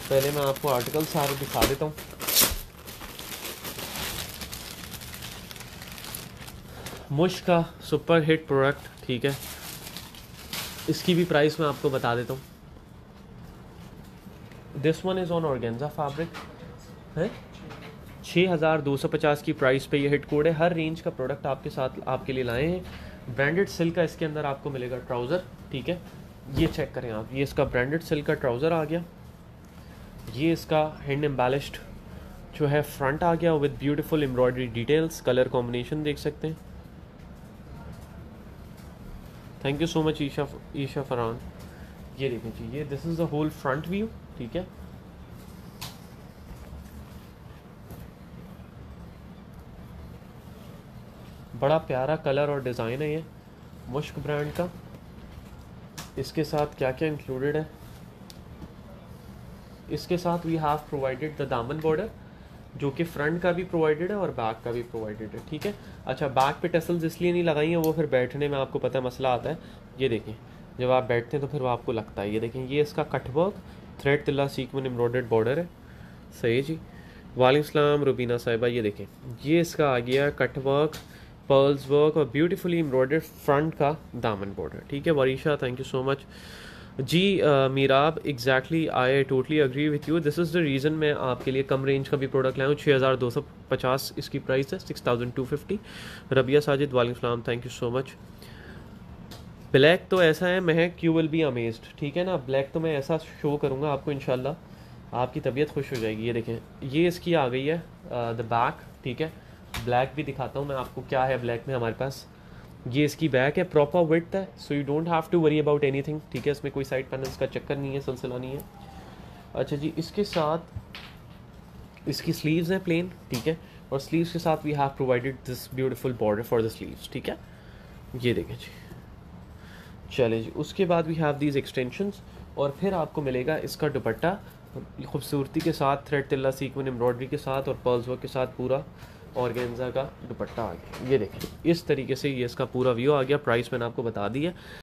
पहले मैं आपको आर्टिकल सारे दिखा देता हूँ। मुश का सुपर हिट प्रोडक्ट, ठीक है। इसकी भी प्राइस मैं आपको बता देता हूँ। This one is on organza fabric है। 6250 की प्राइस पे ये हिट कोड है। हर रेंज का प्रोडक्ट आपके साथ आपके लिए लाए हैं। ब्रांडेड सिल्क का इसके अंदर आपको मिलेगा ट्राउज़र, ठीक है। ये चेक करें आप, ये इसका ब्रांडेड सिल्क का ट्राउज़र आ गया। ये इसका हैंड एम्बेलिश्ड जो है फ्रंट आ गया with beautiful embroidery details. Colour combination देख सकते हैं। Thank you so much Isha Farhan. ये देखें जी, ये this is the whole front view, ठीक है। बड़ा प्यारा कलर और डिज़ाइन है ये मुश्क ब्रांड का। इसके साथ क्या क्या इंक्लूडेड है, इसके साथ वी हैव प्रोवाइडेड द दामन बॉर्डर, जो कि फ्रंट का भी प्रोवाइडेड है और बैक का भी प्रोवाइडेड है, ठीक है। अच्छा, बैक पे टेसल्स इसलिए नहीं लगाई हैं, वो फिर बैठने में आपको पता है मसला आता है। ये देखें, जब आप बैठते हैं तो फिर वो आपको लगता है। ये देखें, ये इसका कटवर्क थ्रेड तिल्ला सीक्वेंस एम्ब्रॉयडर्ड बॉर्डर है। सही जी। वालेकुम सलाम रुबीना साहिबा। ये देखें, ये इसका आ गया कटवर्क, पर्ल्स वर्क और ब्यूटीफुली एम्ब्रॉयडर्ड फ्रंट का दामन बॉर्डर, ठीक है। Varisha, thank you so much जी। Meerab, exactly, I totally agree with you. This is the reason मैं आपके लिए कम रेंज का भी प्रोडक्ट लाया हूँ। 6250 इसकी प्राइस है, 6250। रबिया साजिद, वालेकुम सलाम, thank you so much. Black तो ऐसा है महक, यू विल बी अमेज्ड, ठीक है ना। ब्लैक तो मैं ऐसा शो करूँगा आपको, इंशाल्लाह आपकी तबीयत खुश हो जाएगी। ये देखें, ये इसकी आ गई है द बैक, ठीक है। ब्लैक भी दिखाता हूँ मैं आपको क्या है ब्लैक में हमारे पास। ये इसकी बैक है, प्रॉपर विड्थ है, so you don't have to worry about anything, ठीक है। इसमें कोई साइड पैनल्स का चक्कर नहीं है, सिलसिला नहीं है। अच्छा जी, इसके साथ इसकी स्लीव्स हैं प्लेन, ठीक है। और स्लीव्स के साथ we have provided this beautiful border for the sleeves, ठीक है। ये देखें जी, चले जी। उसके बाद वी हैव दीज एक्सटेंशंस, और फिर आपको मिलेगा इसका दुपट्टा खूबसूरती के साथ, थ्रेड तिल्ला सीक्वेंस एम्ब्रॉयडरी के साथ और पर्ल्स वर्क के साथ पूरा ऑर्गेन्जा का दुपट्टा आ गया। ये देखें, इस तरीके से ये इसका पूरा व्यू आ गया। प्राइस मैंने आपको बता दी है।